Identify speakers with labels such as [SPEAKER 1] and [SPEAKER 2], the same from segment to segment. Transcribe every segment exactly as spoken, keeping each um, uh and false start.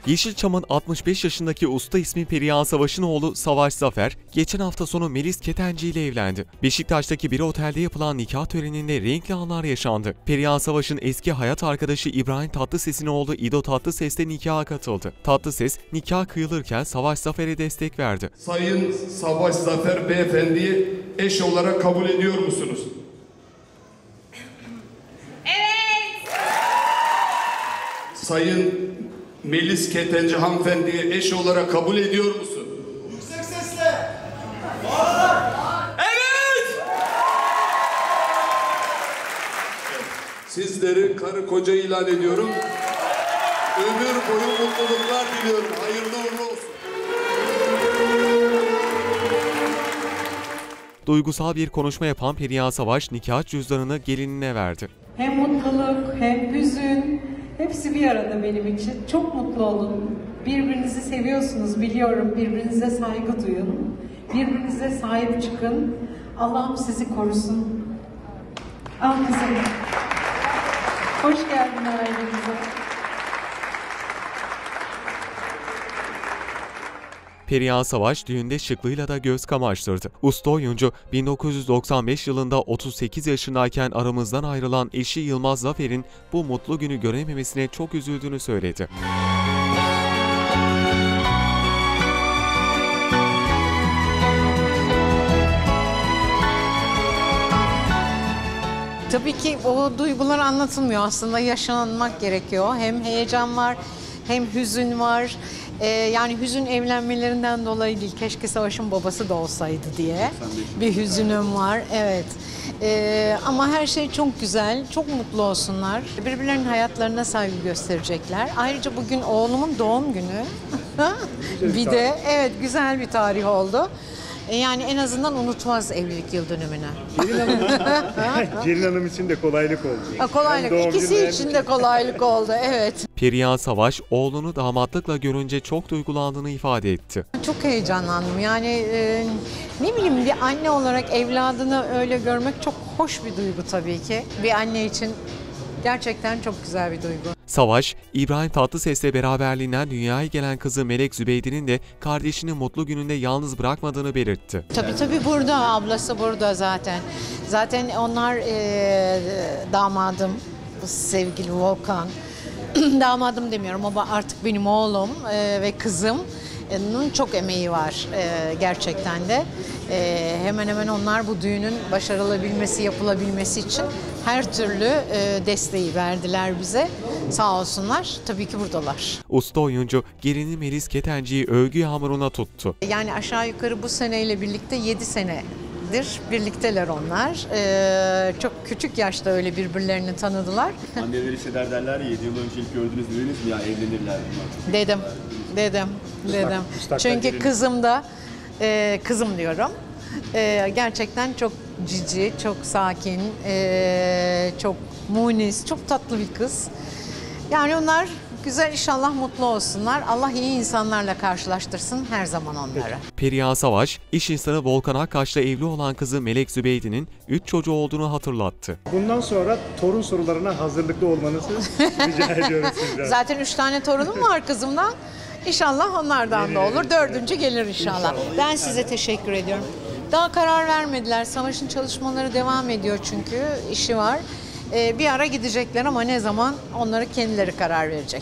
[SPEAKER 1] Yeşilçam'ın altmış beş yaşındaki usta ismi Perihan Savaş'ın oğlu Savaş Zafer, geçen hafta sonu Melis Ketenci ile evlendi. Beşiktaş'taki bir otelde yapılan nikah töreninde renkli anlar yaşandı. Perihan Savaş'ın eski hayat arkadaşı İbrahim Tatlıses'in oğlu İdo Tatlıses de nikaha katıldı. Tatlıses, nikah kıyılırken Savaş Zafer'e destek verdi.
[SPEAKER 2] Sayın Savaş Zafer Beyefendi'yi eş olarak kabul ediyor musunuz?
[SPEAKER 3] Evet.
[SPEAKER 2] Sayın Melis Ketenci hanımefendiyi eş olarak kabul ediyor musun?
[SPEAKER 4] Yüksek sesle.
[SPEAKER 2] Evet! Sizleri karı koca ilan ediyorum. Ömür boyu mutluluklar diliyorum. Hayırlı uğurlu olsun.
[SPEAKER 1] Duygusal bir konuşma yapan Perihan Savaş nikah cüzdanını gelinine verdi.
[SPEAKER 5] Hem mutluluk hem hüzün hepsi bir arada benim için. Çok mutlu olun. Birbirinizi seviyorsunuz biliyorum. Birbirinize saygı duyun. Birbirinize sahip çıkın. Allah'ım sizi korusun. Al kızım. Hoş geldin ailemize.
[SPEAKER 1] Perihan Savaş düğünde şıklığıyla da göz kamaştırdı. Usta oyuncu bin dokuz yüz doksan beş yılında otuz sekiz yaşındayken aramızdan ayrılan eşi Yılmaz Zafer'in bu mutlu günü görememesine çok üzüldüğünü söyledi.
[SPEAKER 6] Tabii ki o duygular anlatılmıyor aslında, yaşanmak gerekiyor. Hem heyecan var hem hüzün var. Ee, yani hüzün evlenmelerinden dolayı değil, keşke Savaş'ın babası da olsaydı diye bir hüzünüm var. Evet. Ee, ama her şey çok güzel, çok mutlu olsunlar. Birbirlerinin hayatlarına saygı gösterecekler. Ayrıca bugün oğlumun doğum günü. Bir de evet, güzel bir tarih oldu. Yani en azından unutmaz evlilik yıl dönümünü.
[SPEAKER 7] Gelin Hanım, Gelin Hanım için de kolaylık oldu.
[SPEAKER 6] Ha, kolaylık. İkisi için de kolaylık oldu, evet.
[SPEAKER 1] Perihan Savaş, oğlunu damatlıkla görünce çok duygulandığını ifade etti.
[SPEAKER 6] Çok heyecanlandım. Yani e, ne bileyim, bir anne olarak evladını öyle görmek çok hoş bir duygu tabii ki. Bir anne için gerçekten çok güzel bir duygu.
[SPEAKER 1] Savaş, İbrahim Tatlıses'le beraberliğinden dünyaya gelen kızı Melek Zübeyde'nin de kardeşini mutlu gününde yalnız bırakmadığını belirtti.
[SPEAKER 6] Tabii tabii burada, ablası burada zaten. Zaten onlar e, damadım, sevgili Volkan. Damadım demiyorum ama artık benim oğlum e, ve kızımın çok emeği var e, gerçekten de. E, hemen hemen onlar bu düğünün başarılabilmesi, yapılabilmesi için her türlü e, desteği verdiler bize. Sağ olsunlar. Tabii ki buradalar.
[SPEAKER 1] Usta oyuncu gelini Melis Ketenci'yi övgü yağmuruna tuttu.
[SPEAKER 6] Yani aşağı yukarı bu seneyle birlikte yedi senedir birlikteler onlar. Ee, çok küçük yaşta öyle birbirlerini tanıdılar.
[SPEAKER 7] Anneler hisseder derler ya, yedi yıl önce ilk gördünüz dediniz mi ya evlenirler bunlar?
[SPEAKER 6] Dedim, dedim, dedim.
[SPEAKER 7] müstakbel
[SPEAKER 6] Çünkü
[SPEAKER 7] gelin.
[SPEAKER 6] kızım da, e, kızım diyorum, e, gerçekten çok cici, çok sakin, e, çok munis, çok tatlı bir kız. Yani onlar güzel, inşallah mutlu olsunlar. Allah iyi insanlarla karşılaştırsın her zaman onları.
[SPEAKER 1] Perihan Savaş, iş insanı Volkan Akkaş'la evli olan kızı Melek Zübeyde'nin üç çocuğu olduğunu hatırlattı.
[SPEAKER 7] Bundan sonra torun sorularına hazırlıklı olmanızı rica ediyorum sizden.
[SPEAKER 6] Zaten üç tane torunum var kızımdan. İnşallah onlardan da olur. Dördüncü gelir inşallah. inşallah. Ben size teşekkür ediyorum. Daha karar vermediler. Savaş'ın çalışmaları devam ediyor çünkü. İşi var. Ee, bir ara gidecekler ama ne zaman, onları kendileri karar verecek.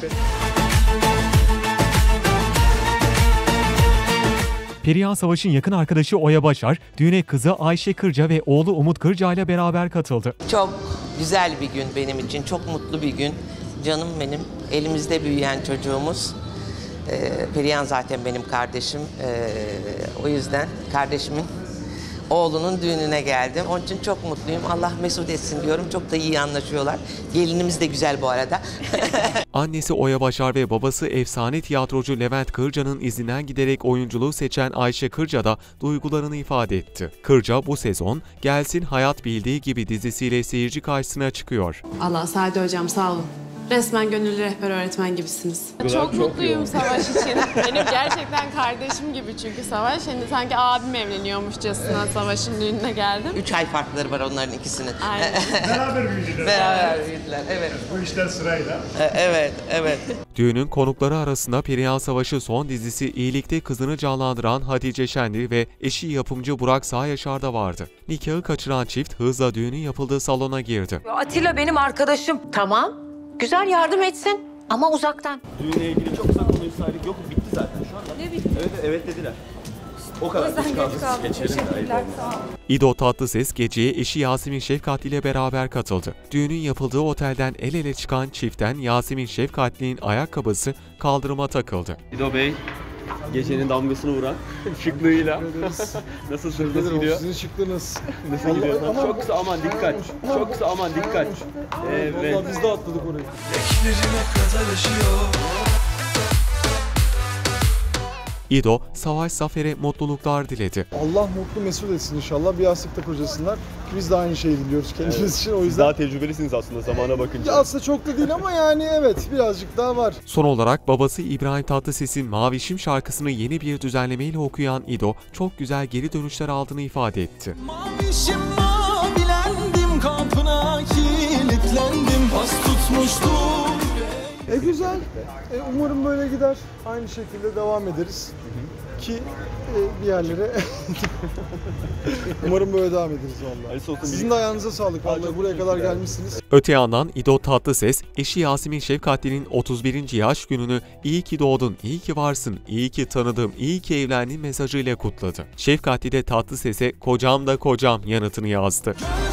[SPEAKER 1] Perihan Savaş'ın yakın arkadaşı Oya Başar, düğüne kızı Ayşe Kırca ve oğlu Umut Kırca ile beraber katıldı.
[SPEAKER 8] Çok güzel bir gün benim için, çok mutlu bir gün. Canım benim, elimizde büyüyen çocuğumuz. Ee, Perihan zaten benim kardeşim. Ee, o yüzden kardeşimin oğlunun düğününe geldim. Onun için çok mutluyum. Allah mesut etsin diyorum. Çok da iyi anlaşıyorlar. Gelinimiz de güzel bu arada.
[SPEAKER 1] Annesi Oya Başar ve babası efsane tiyatrocu Levent Kırca'nın izinden giderek oyunculuğu seçen Ayşe Kırca da duygularını ifade etti. Kırca bu sezon Gelsin Hayat Bildiği Gibi dizisiyle seyirci karşısına çıkıyor.
[SPEAKER 9] Allah Sade hocam sağ olun.
[SPEAKER 4] Resmen gönüllü rehber öğretmen gibisiniz.
[SPEAKER 9] Çok mutluyum Savaş için. Benim gerçekten kardeşim gibi çünkü Savaş. Şimdi sanki abim evleniyormuşçasına Savaş'ın düğününe geldim.
[SPEAKER 8] Üç ay farkları var onların ikisinin.
[SPEAKER 9] Aynen.
[SPEAKER 7] Beraber büyüdüler.
[SPEAKER 8] Beraber büyüdüler, evet.
[SPEAKER 7] Bu işler sırayla.
[SPEAKER 8] E, Evet, evet.
[SPEAKER 1] Düğünün konukları arasında Perihan Savaşı son dizisi İyilik'te kızını canlandıran Hatice Şendil ve eşi yapımcı Burak Sağyaşar da vardı. Nikahı kaçıran çift hızla düğünün yapıldığı salona girdi.
[SPEAKER 10] Atilla benim arkadaşım. Tamam. Güzel yardım etsin ama uzaktan.
[SPEAKER 11] Düğünle ilgili çok kısa konuyu saydık. Yok bitti zaten şu anda. Ne bitti? Evet, evet dediler. O kadar. Geç kaldık. Geçelim de.
[SPEAKER 1] İdo Tatlıses geceye eşi Yasemin Şefkatli ile beraber katıldı. Düğünün yapıldığı otelden el ele çıkan çiftten Yasemin Şefkatli'nin ayakkabısı kaldırıma takıldı.
[SPEAKER 11] İdo Bey, gecenin damgasını vuran şıklığıyla. Nasılsınız? Nasıl gidiyor?
[SPEAKER 12] Sizin şıklığınız.
[SPEAKER 11] Nasıl gidiyor? Aman, çok kısa aman dikkat. Çok kısa aman dikkat. Evet.
[SPEAKER 12] Vallahi biz de atladık orayı.
[SPEAKER 1] İdo, Savaş Zafer'e mutluluklar diledi.
[SPEAKER 12] Allah mutlu mesut etsin inşallah. Bir yastıkta kocasınlar. Biz de aynı şeyi diliyoruz kendimiz
[SPEAKER 11] Evet.
[SPEAKER 12] için. O yüzden
[SPEAKER 11] Siz daha tecrübelisiniz aslında zamana bakınca.
[SPEAKER 12] Ya aslında çok da değil ama yani evet birazcık daha var.
[SPEAKER 1] Son olarak babası İbrahim Tatlıses'in Mavişim şarkısını yeni bir düzenlemeyle okuyan İdo, çok güzel geri dönüşler aldığını ifade etti.
[SPEAKER 13] Mavişim mavilendim, kapına kilitlendim, pas tutmuştum.
[SPEAKER 12] E güzel. E, umarım böyle gider. Aynı şekilde devam ederiz. Ki e, bir yerlere umarım böyle devam ederiz vallahi. Sizin de ayağınıza sağlık vallahi buraya kadar gelmişsiniz.
[SPEAKER 1] Öte yandan İdo Tatlıses, eşi Yasemin Şefkatli'nin otuz birinci yaş gününü "İyi ki doğdun, iyi ki varsın, iyi ki tanıdım, iyi ki evlendin" mesajıyla kutladı. Şefkatli de Tatlıses'e "Kocam da kocam" yanıtını yazdı.